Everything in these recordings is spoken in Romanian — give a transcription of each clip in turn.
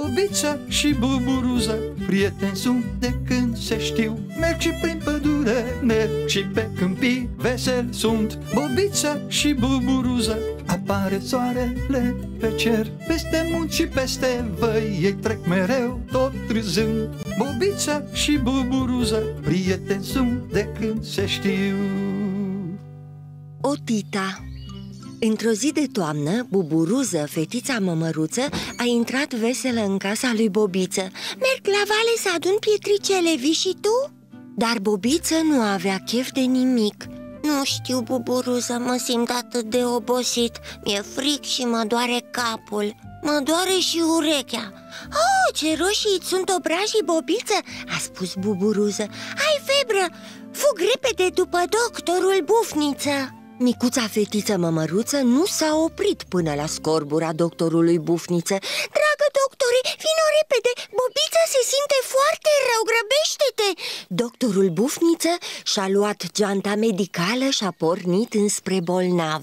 Bobiță și Buburuză, prieteni sunt de când se știu. Merg și prin pădure, merg și pe câmpii, veseli sunt. Bobiță și Buburuză, apare soarele pe cer. Peste munți și peste văi, ei trec mereu, tot râzând. Bobiță și Buburuză, prieteni sunt de când se știu. Otita. Într-o zi de toamnă, Buburuză, fetița mămăruță, a intrat veselă în casa lui Bobiță. Merg la vale să adun pietricele, vii și tu? Dar Bobiță nu avea chef de nimic. Nu știu, Buburuză, mă simt atât de obosit. Mi-e fric și mă doare capul. Mă doare și urechea. Oh, ce roșii îți sunt obrajii, Bobiță, a spus Buburuză. Ai febră, fug repede după doctorul Bufniță. Micuța fetiță mămăruță nu s-a oprit până la scorbura doctorului Bufniță. Dragă doctore, vino repede, Bobița se simte foarte rău, grăbește-te! Doctorul Bufniță și-a luat geanta medicală și a pornit înspre bolnav.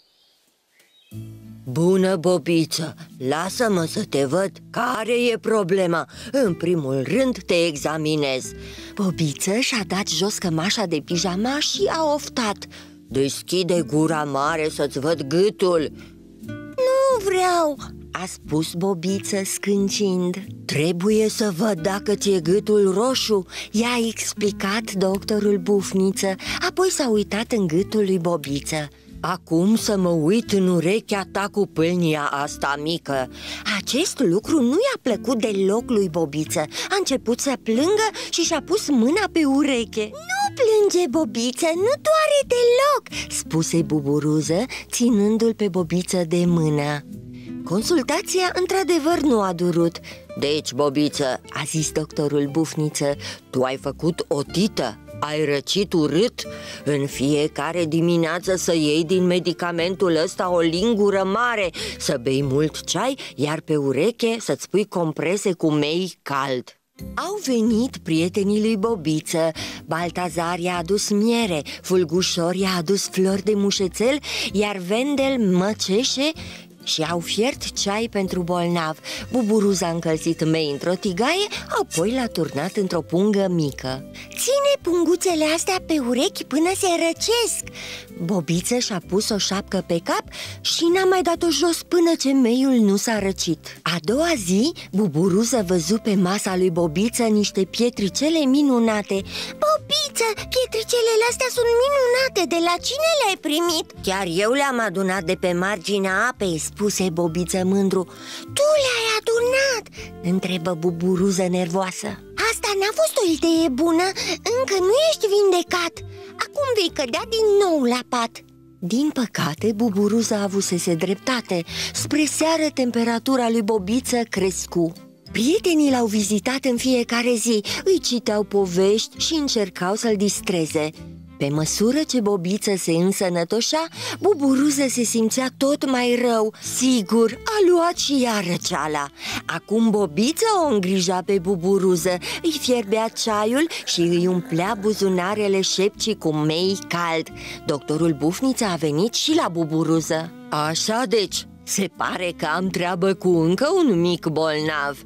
Bună, Bobiță, lasă-mă să te văd. Care e problema? În primul rând te examinez. Bobiță și-a dat jos cămașa de pijama și a oftat. Deschide gura mare să-ți văd gâtul. Nu vreau, a spus Bobiță scâncind. Trebuie să văd dacă ți-e gâtul roșu, i-a explicat doctorul Bufniță. Apoi s-a uitat în gâtul lui Bobiță. Acum să mă uit în urechea ta cu pâlnia asta mică. Acest lucru nu i-a plăcut deloc lui Bobiță. A început să plângă și și-a pus mâna pe ureche. Nu plânge, Bobiță, nu doare deloc, spuse Buburuză, ținându-l pe Bobiță de mână. Consultația într-adevăr nu a durut. Deci, Bobiță, a zis doctorul Bufniță, tu ai făcut otită. Ai răcit urât? În fiecare dimineață să iei din medicamentul ăsta o lingură mare, să bei mult ceai, iar pe ureche să-ți pui comprese cu mei cald. Au venit prietenii lui Bobiță. Baltazar i-a adus miere, Fulgușor i-a adus flori de mușețel, iar Vendel măceșe și au fiert ceai pentru bolnav. Buburuză a încălzit mei într-o tigaie, apoi l-a turnat într-o pungă mică. Ține punguțele astea pe urechi până se răcesc. Bobiță și-a pus o șapcă pe cap și n-a mai dat-o jos până ce meiul nu s-a răcit. A doua zi, Buburuză văzu pe masa lui Bobiță niște pietricele minunate. Bobiță, pietricelele astea sunt minunate, de la cine le-ai primit? Chiar eu le-am adunat de pe marginea apei, spuse Bobiță mândru. Tu le-ai adunat? Întrebă Buburuză nervoasă. Asta n-a fost o idee bună, încă nu ești vindecat. Acum vei cădea din nou la pat. Din păcate, Buburuză avusese dreptate. Spre seară, temperatura lui Bobiță crescu. Prietenii l-au vizitat în fiecare zi, îi citeau povești și încercau să-l distreze. Pe măsură ce Bobiță se însănătoșea, Buburuză se simțea tot mai rău. Sigur, a luat și ea răceala. Acum Bobiță o îngrija pe Buburuză, îi fierbea ceaiul și îi umplea buzunarele șepcii cu mei cald. Doctorul Bufniță a venit și la Buburuză. Așa deci, se pare că am treabă cu încă un mic bolnav.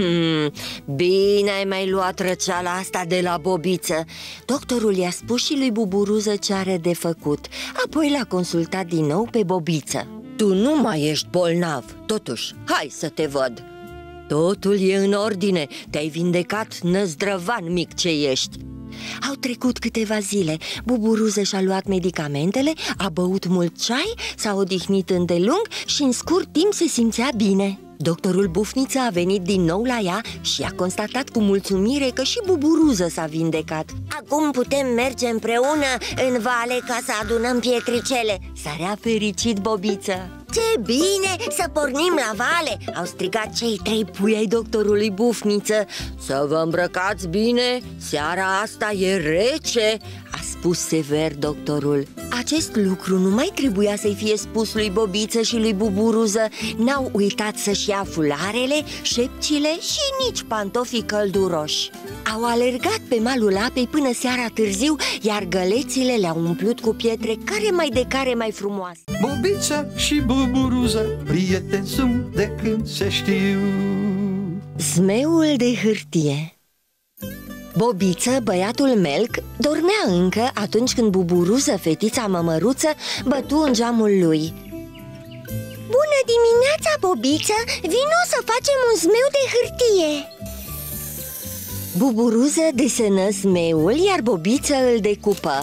Bine ai mai luat răceala asta de la Bobiță. Doctorul i-a spus și lui Buburuză ce are de făcut. Apoi l-a consultat din nou pe Bobiță. Tu nu mai ești bolnav, totuși, hai să te văd. Totul e în ordine, te-ai vindecat, năzdrăvan mic ce ești. Au trecut câteva zile. Buburuză și-a luat medicamentele, a băut mult ceai, s-a odihnit îndelung și în scurt timp se simțea bine. Doctorul Bufniță a venit din nou la ea și a constatat cu mulțumire că și Buburuză s-a vindecat. Acum putem merge împreună în vale ca să adunăm pietricele, s-a fericit Bobiță. Ce bine să pornim la vale, au strigat cei trei pui ai doctorului Bufniță. Să vă îmbrăcați bine, seara asta e rece, a spus sever doctorul. Acest lucru nu mai trebuia să-i fie spus lui Bobiță și lui Buburuză. N-au uitat să-și ia fularele, șepcile și nici pantofii călduroși. Au alergat pe malul apei până seara târziu, iar gălețile le-au umplut cu pietre care mai de care mai frumoase. Bobiță și Buburuză, prieteni sunt de când se știu. Zmeul de hârtie. Bobiță, băiatul Melc, dormea încă atunci când Buburuză, fetița mămăruță, bătu în geamul lui. Bună dimineața, Bobiță! Vino să facem un zmeu de hârtie! Buburuză desenă zmeul, iar Bobiță îl decupă.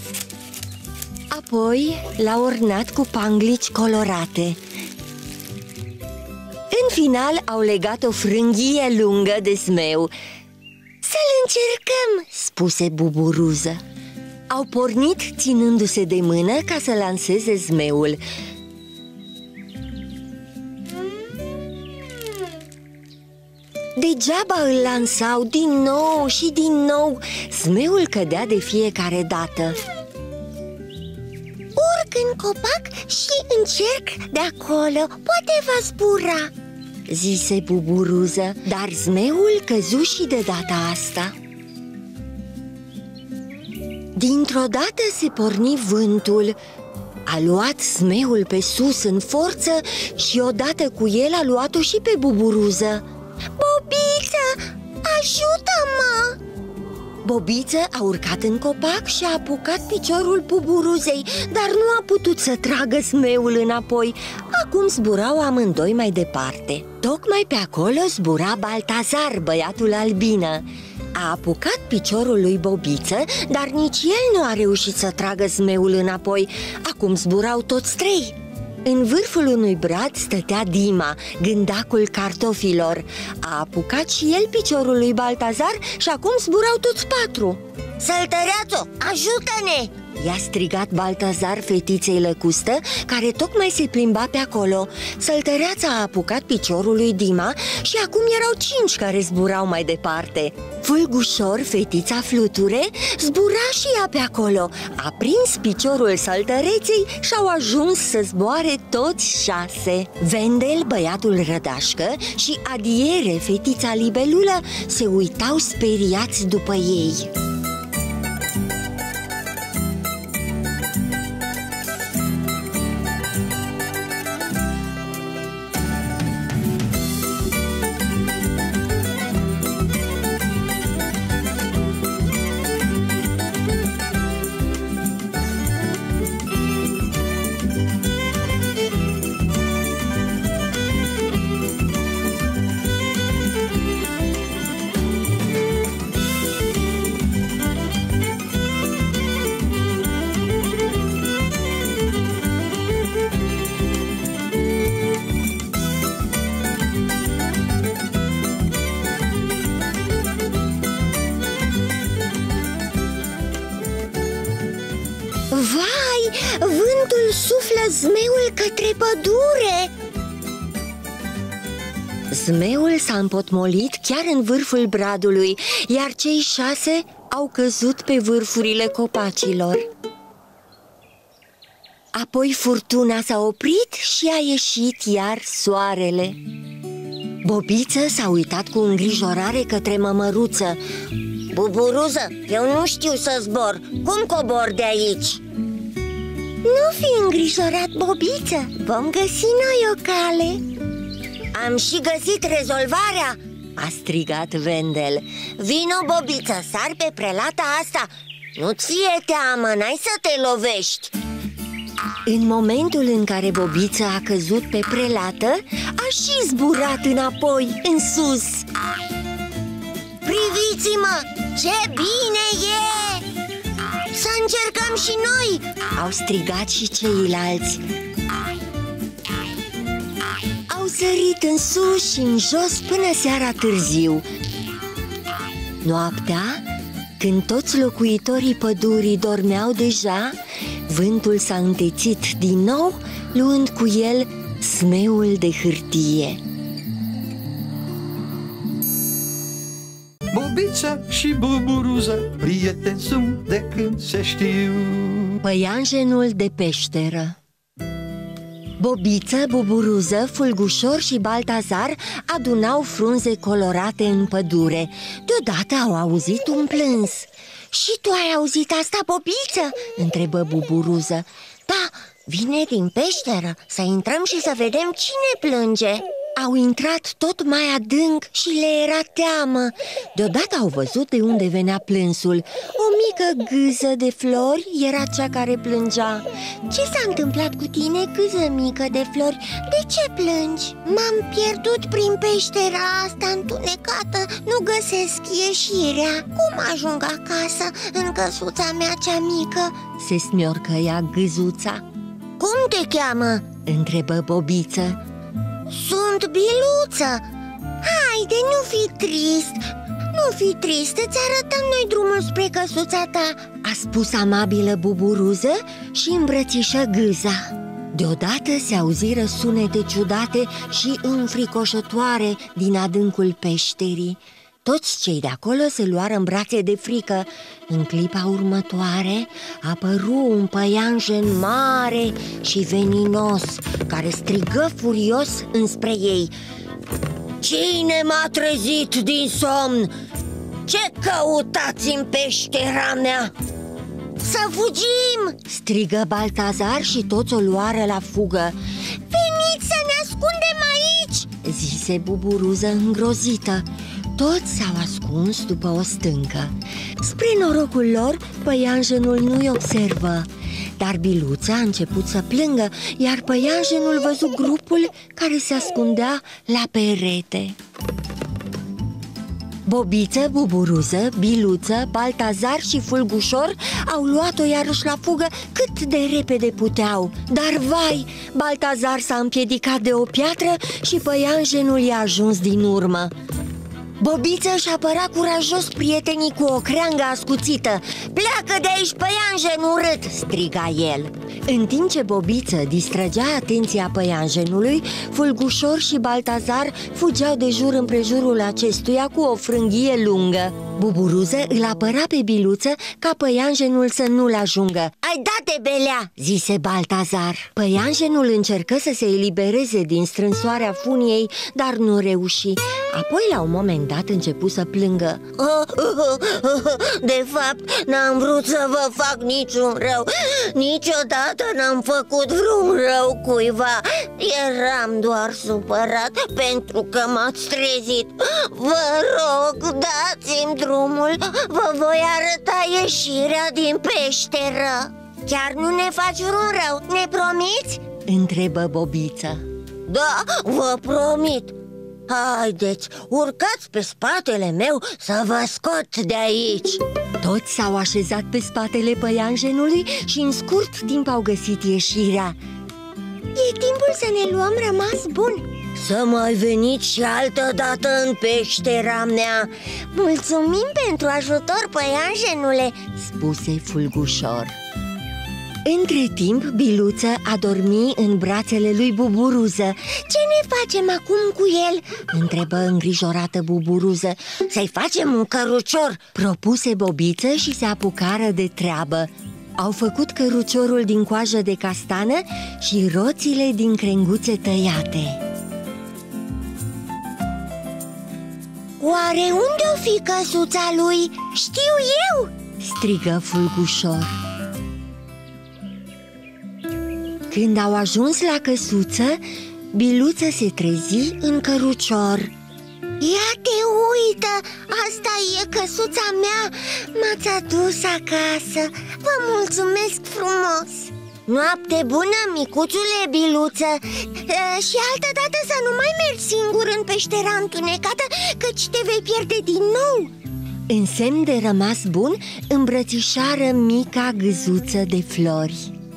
Apoi l-a ornat cu panglici colorate. În final au legat o frânghie lungă de zmeu. Să-l încercăm, spuse Buburuză. Au pornit ținându-se de mână ca să lanseze zmeul. Degeaba îl lansau din nou și din nou. Zmeul cădea de fiecare dată. Urc în copac și încerc de acolo, poate va zbura, zise Buburuză, dar zmeul căzu și de data asta. Dintr-o dată se porni vântul. A luat zmeul pe sus în forță și odată cu el a luat-o și pe Buburuză. Bobiță, ajută-mă! Bobiță a urcat în copac și a apucat piciorul Buburuzei, dar nu a putut să tragă zmeul înapoi. Acum zburau amândoi mai departe. Tocmai pe acolo zbura Baltazar, băiatul albină. A apucat piciorul lui Bobiță, dar nici el nu a reușit să tragă zmeul înapoi. Acum zburau toți trei. În vârful unui brad stătea Dima, gândacul cartofilor. A apucat și el piciorul lui Baltazar și acum zburau toți patru. Săltăreațo, ajută-ne! I-a strigat Baltazar fetiței Lăcustă, care tocmai se plimba pe acolo. Săltăreața a apucat piciorul lui Dima și acum erau 5 care zburau mai departe. Fulgușor, fetița Fluture, zbura și ea pe acolo. A prins piciorul săltăreței și au ajuns să zboare toți 6. Vendel, băiatul Rădașcă, și Adiere, fetița Libelulă, se uitau speriați după ei. Vai, vântul suflă zmeul către pădure! Zmeul s-a împotmolit chiar în vârful bradului, iar cei 6 au căzut pe vârfurile copacilor. Apoi furtuna s-a oprit și a ieșit iar soarele. Bobiță s-a uitat cu îngrijorare către mămăruță. Buburuză, eu nu știu să zbor. Cum cobor de aici? Nu fi îngrijorat, Bobiță. Vom găsi noi o cale. Am și găsit rezolvarea, a strigat Vendel. Vino, Bobiță, sar pe prelata asta. Nu-ți fie teamă, n-ai să te lovești. În momentul în care Bobiță a căzut pe prelată, a și zburat înapoi, în sus. Priviți-mă, ce bine e! Să încercăm și noi! Au strigat și ceilalți. Au sărit în sus și în jos până seara târziu. Noaptea, când toți locuitorii pădurii dormeau deja, vântul s-a întețit din nou, luând cu el zmeul de hârtie. Bobiță și Buburuză, prieteni sunt de când se știu. Păianjenul de peșteră. Bobiță, Buburuză, Fulgușor și Baltazar adunau frunze colorate în pădure. Deodată au auzit un plâns. Și tu ai auzit asta, Bobiță?" întrebă Buburuză. Da, vine din peșteră, să intrăm și să vedem cine plânge." Au intrat tot mai adânc și le era teamă. Deodată au văzut de unde venea plânsul. O mică gâză de flori era cea care plângea. Ce s-a întâmplat cu tine, gâză mică de flori? De ce plângi? M-am pierdut prin peștera asta întunecată. Nu găsesc ieșirea. Cum ajung acasă în căsuța mea cea mică? Se smiorcăia gâzuța. Cum te cheamă? Întrebă Bobiță. Sunt Biluță. Haide, nu fi trist. Nu fi trist, îți arătăm noi drumul spre căsuța ta, a spus amabilă Buburuză și îmbrățișă gâza. Deodată se auziră sunete ciudate și înfricoșătoare din adâncul peșterii. Toți cei de acolo se luară în brațe de frică. În clipa următoare apăru un păianjen mare și veninos, care strigă furios înspre ei. Cine m-a trezit din somn? Ce căutați în peștera mea? Să fugim! Strigă Baltazar și toți o luară la fugă. Veniți să ne ascundem aici! Zise Buburuză îngrozită. Toți s-au ascuns după o stâncă. Spre norocul lor, păianjenul nu-i observă. Dar Biluța a început să plângă, iar păianjenul văzu grupul care se ascundea la perete. Bobiță, Buburuză, Biluță, Baltazar și Fulgușor au luat-o iarăși la fugă cât de repede puteau. Dar vai, Baltazar s-a împiedicat de o piatră și păianjenul i-a ajuns din urmă. Bobiță își apăra curajos prietenii cu o creangă ascuțită. Pleacă de aici, păianjen urât! Striga el. În timp ce Bobiță distrăgea atenția păianjenului, Fulgușor și Baltazar fugeau de jur împrejurul acestuia cu o frânghie lungă. Buburuză îl apăra pe Biluță ca păianjenul să nu-l ajungă. Ai dat de belea, zise Baltazar. Păianjenul încercă să se elibereze din strânsoarea funiei, dar nu reuși. Apoi, la un moment dat, începu să plângă. De fapt, n-am vrut să vă fac niciun rău. Niciodată n-am făcut vreun rău cuiva. Eram doar supărat pentru că m-ați trezit. Vă rog, dați-mi drumul. Vă voi arăta ieșirea din peșteră. Chiar nu ne faci vreun rău, ne promiți? Întrebă Bobiță. Da, vă promit. Haideți, urcați pe spatele meu să vă scot de aici. Toți s-au așezat pe spatele păianjenului și în scurt timp au găsit ieșirea. E timpul să ne luăm rămas bun. Să mai veniți și altă dată în peștera mea. Mulțumim pentru ajutor, păianjenule, spuse Fulgușor. Între timp, Biluță a dormit în brațele lui Buburuză. Ce ne facem acum cu el? Întrebă îngrijorată Buburuză. Să-i facem un cărucior, propuse Bobiță și se apucară de treabă. Au făcut căruciorul din coajă de castană și roțile din crenguțe tăiate. Oare unde-o fi căsuța lui? Știu eu! Strigă Fulgușor. Când au ajuns la căsuță, Biluță se trezi în cărucior. Ia te uită, asta e căsuța mea, m-ați adus acasă, vă mulțumesc frumos. Noapte bună, micuțule Biluță. Și altă dată să nu mai mergi singur în peștera întunecată, căci te vei pierde din nou. În semn de rămas bun, îmbrățișară mica gâzuță de flori.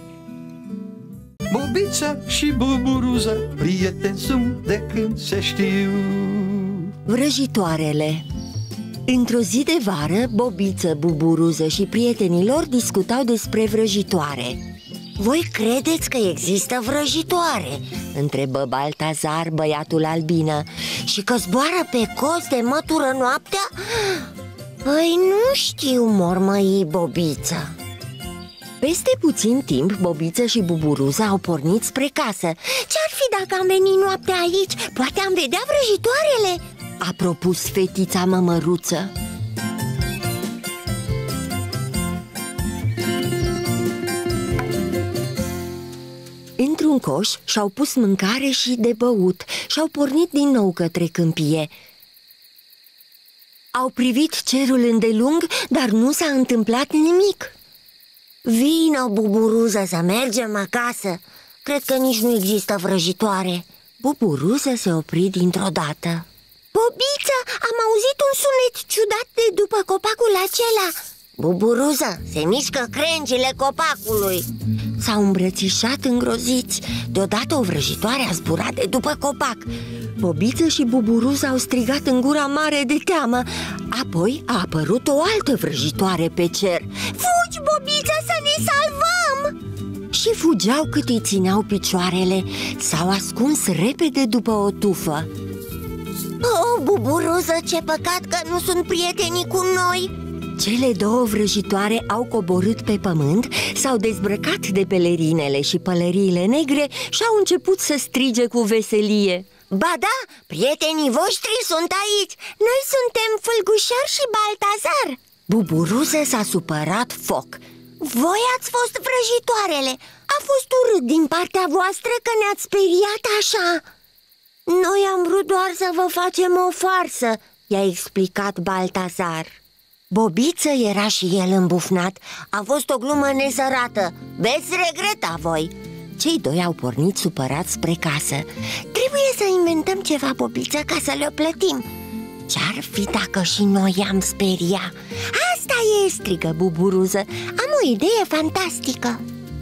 Bobiță și Buburuză, prieteni sunt de când se știu. Vrăjitoarele. Într-o zi de vară, Bobiță, Buburuză și prietenii lor discutau despre vrăjitoare. Voi credeți că există vrăjitoare? Întrebă Baltazar, băiatul albină. Și că zboară pe cozi de mătură noaptea? Păi nu știu, mormăi Bobiță. Peste puțin timp, Bobiță și Buburuză au pornit spre casă. Ce-ar fi dacă am venit noaptea aici? Poate am vedea vrăjitoarele? A propus fetița mămăruță. Într-o într-un coș și-au pus mâncare și de băut și-au pornit din nou către câmpie. Au privit cerul îndelung, dar nu s-a întâmplat nimic. Vino, Buburuză, să mergem acasă. Cred că nici nu există vrăjitoare. Buburuză se opri dintr-o dată. Bobiță, am auzit un sunet ciudat de după copacul acela. Buburuză, se mișcă crengile copacului. S-au îmbrățișat îngroziți. Deodată o vrăjitoare a zburat de după copac. Bobiță și Buburuză au strigat în gura mare de teamă. Apoi a apărut o altă vrăjitoare pe cer. Fugi, Bobiță, să ne salvăm! Și fugeau cât îi țineau picioarele. S-au ascuns repede după o tufă. Oh, Buburuză, ce păcat că nu sunt prietenii cu noi! Cele două vrăjitoare au coborât pe pământ, s-au dezbrăcat de pelerinele și pălăriile negre și au început să strige cu veselie. Ba da, prietenii voștri sunt aici. Noi suntem Fâlgușor și Baltazar. Buburuză s-a supărat foc. Voi ați fost vrăjitoarele. A fost urât din partea voastră că ne-ați speriat așa. Noi am vrut doar să vă facem o farsă, i-a explicat Baltazar. Bobiță era și el îmbufnat. A fost o glumă nesărată. Veți regreta voi. Cei doi au pornit supărați spre casă. Trebuie să inventăm ceva, Bobiță, ca să le plătim. Ce-ar fi dacă și noi am speria? Asta e, strigă Buburuză. Am o idee fantastică.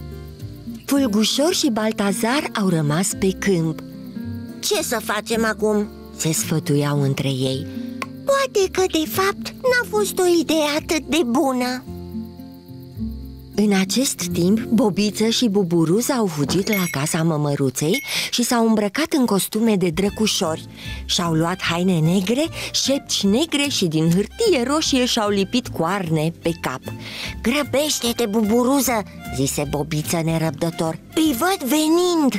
Fâlgușor și Baltazar au rămas pe câmp. Ce să facem acum? Se sfătuiau între ei. Poate că, de fapt, n-a fost o idee atât de bună. În acest timp, Bobiță și Buburuză au fugit la casa mămăruței și s-au îmbrăcat în costume de drăcușori. Și-au luat haine negre, șepci negre și din hârtie roșie și-au lipit coarne pe cap. Grăbește-te, Buburuză, zise Bobiță nerăbdător. Îi văd venind.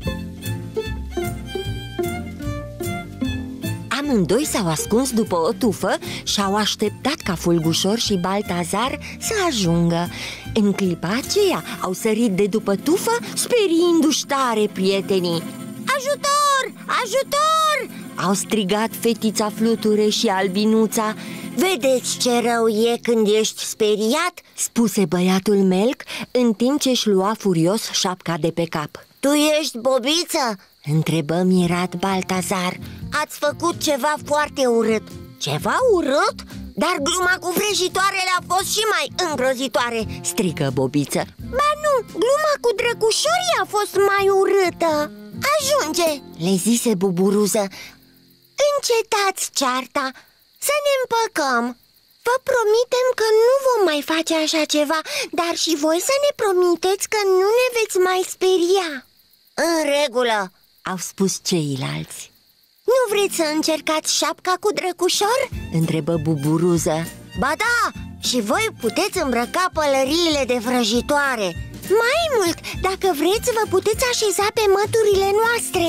Amândoi s-au ascuns după o tufă și au așteptat ca Fâlgușor și Baltazar să ajungă. În clipa aceea au sărit de după tufă, speriindu-și tare prietenii. Ajutor! Ajutor! Au strigat fetița Fluture și Albinuța. Vedeți ce rău e când ești speriat? Spuse băiatul Melc, în timp ce își lua furios șapca de pe cap. Tu ești Bobiță? Întrebă mirat Baltazar. Ați făcut ceva foarte urât. Ceva urât? Dar gluma cu vrăjitoarele a fost și mai îngrozitoare, strigă Bobiță. Ba nu, gluma cu drăcușorii a fost mai urâtă. Ajunge, le zise Buburuză. Încetați cearta, să ne împăcăm. Vă promitem că nu vom mai face așa ceva, dar și voi să ne promiteți că nu ne veți mai speria. În regulă, au spus ceilalți. Nu vreți să încercați șapca cu drăcușor? Întrebă Buburuză. Ba da, și voi puteți îmbrăca pălăriile de vrăjitoare. Mai mult, dacă vreți, vă puteți așeza pe măturile noastre.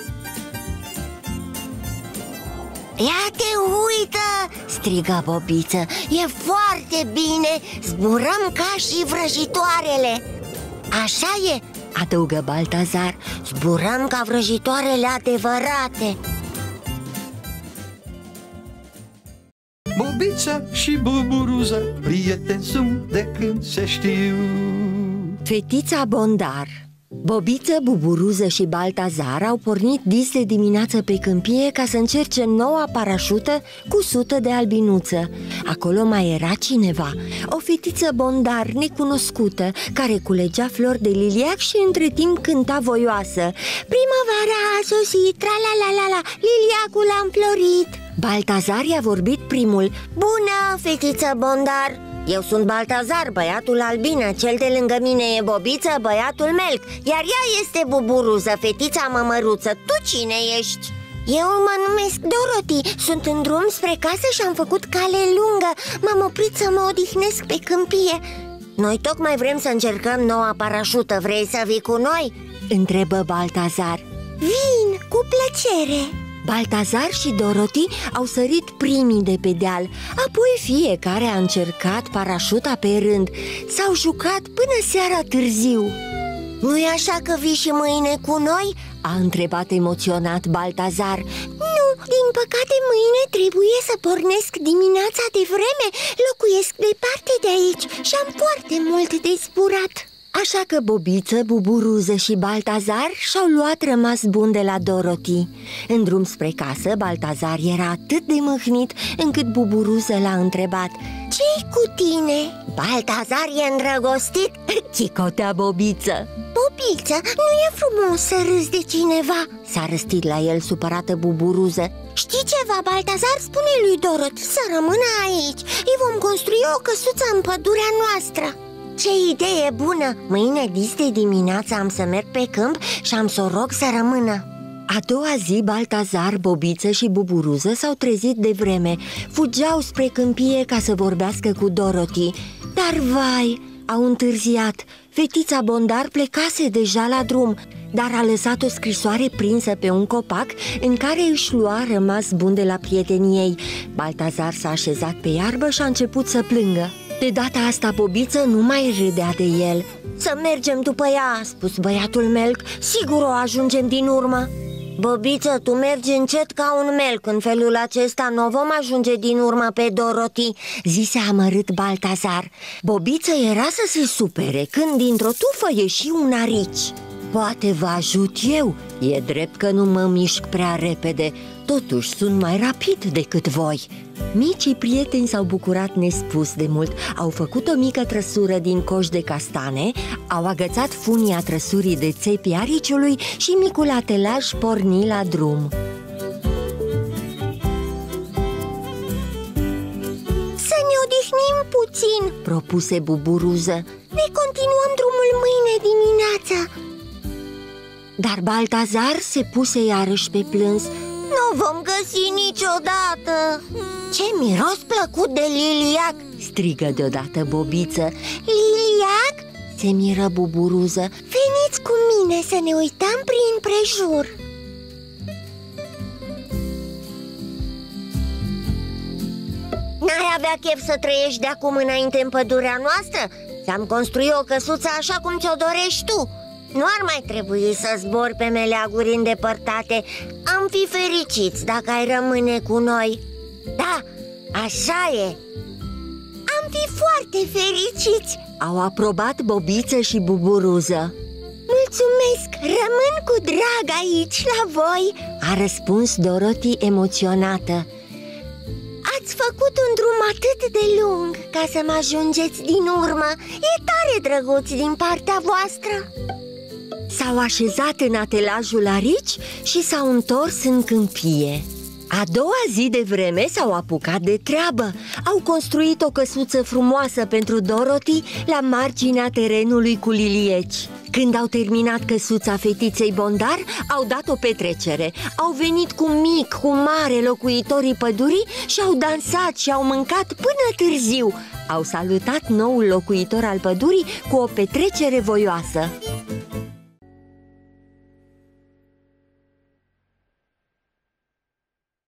Ia te uită, strigă Bobiță. E foarte bine, zburăm ca și vrăjitoarele. Așa e, adăugă Baltazar. Zburăm ca vrăjitoarele adevărate. Bobiță și Buburuză, prieteni sunt de când se știu. Fetița Bondar. Bobiță, Buburuză și Baltazar au pornit dis de dimineață pe câmpie ca să încerce noua parașută cusută de Albinuță. Acolo mai era cineva, o fetiță Bondar necunoscută, care culegea flori de liliac și între timp cânta voioasă. Primăvara a sosit, tra-la-la-la-la, liliacul a înflorit. Baltazar i-a vorbit primul. Bună, fetiță Bondar! Eu sunt Baltazar, băiatul Albină. Cel de lângă mine e Bobiță, băiatul Melc. Iar ea este Buburuză, fetița mămăruță. Tu cine ești? Eu mă numesc Dorothy. Sunt în drum spre casă și am făcut cale lungă. M-am oprit să mă odihnesc pe câmpie. Noi tocmai vrem să încercăm noua parașută. Vrei să vii cu noi? Întrebă Baltazar. Vin, cu plăcere. Baltazar și Dorothy au sărit primii de pe deal. Apoi fiecare a încercat parașuta pe rând. S-au jucat până seara târziu. Nu-i așa că vii și mâine cu noi? A întrebat emoționat Baltazar. Nu, din păcate mâine trebuie să pornesc dimineața de vreme. Locuiesc departe de aici și am foarte mult de zburat. Așa că Bobiță, Buburuză și Baltazar și-au luat rămas bun de la Dorothy. În drum spre casă, Baltazar era atât de mâhnit încât Buburuză l-a întrebat: Ce-i cu tine? Baltazar e îndrăgostit? Chicotea Bobiță. Bobiță, nu e frumos să râzi de cineva? S-a răstit la el supărată Buburuză. Știi ceva, Baltazar? Spune lui Dorothy să rămână aici. Îi vom construi o căsuță în pădurea noastră. Ce idee bună! Mâine dis de dimineață am să merg pe câmp și am să o rog să rămână. A doua zi, Baltazar, Bobiță și Buburuză s-au trezit de vreme. Fugeau spre câmpie ca să vorbească cu Dorothy. Dar vai, au întârziat. Fetița Bondar plecase deja la drum, dar a lăsat o scrisoare prinsă pe un copac în care își lua rămas bun de la prietenii ei. Baltazar s-a așezat pe iarbă și a început să plângă. De data asta Bobiță nu mai râdea de el. Să mergem după ea, a spus băiatul Melc. Sigur o ajungem din urmă. Bobiță, tu mergi încet ca un melc. În felul acesta nu vom ajunge din urmă pe Dorothy, zise amărât Baltazar. Bobiță era să se supere când dintr-o tufă ieși un arici. Poate vă ajut eu, e drept că nu mă mișc prea repede, totuși sunt mai rapid decât voi. Micii prieteni s-au bucurat nespus de mult. Au făcut o mică trăsură din coș de castane, au agățat funia trăsurii de țepii ariciului și micul atelaj porni la drum. Să ne odihnim puțin, propuse Buburuză. Ne continuăm drumul mâine dimineața. Dar Baltazar se puse iarăși pe plâns. Nu vom găsi niciodată. Ce miros plăcut de liliac, strigă deodată Bobiță. Liliac? Se miră Buburuză. Veniți cu mine să ne uităm prin prejur. N-ai avea chef să trăiești de acum înainte în pădurea noastră? Ți-am construit o căsuță așa cum ți-o dorești tu. Nu ar mai trebui să zbori pe meleaguri îndepărtate. Am fi fericiți dacă ai rămâne cu noi. Da, așa e. Am fi foarte fericiți, au aprobat Bobiță și Buburuză. Mulțumesc, rămân cu drag aici la voi, a răspuns Dorothy emoționată. Ați făcut un drum atât de lung ca să mă ajungeți din urmă. E tare drăguț din partea voastră. S-au așezat în atelajul arici și s-au întors în câmpie. A doua zi de vreme s-au apucat de treabă. Au construit o căsuță frumoasă pentru Dorothy la marginea terenului cu lilieci. Când au terminat căsuța fetiței Bondar, au dat o petrecere. Au venit cu mic, cu mare locuitorii pădurii și au dansat și au mâncat până târziu. Au salutat noul locuitor al pădurii cu o petrecere voioasă.